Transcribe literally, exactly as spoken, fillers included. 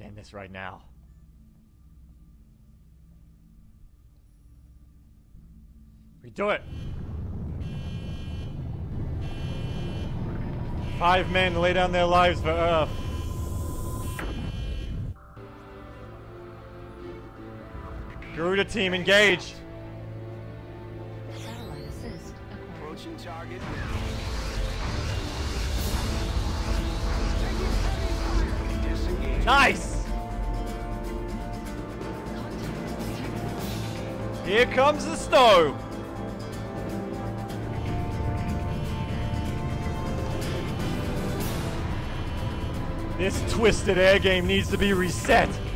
should end this right now. We do it! Five men lay down their lives for Earth. Garuda team engaged. Satellite assist. Approaching target. Nice! Here comes the snow! This twisted air game needs to be reset.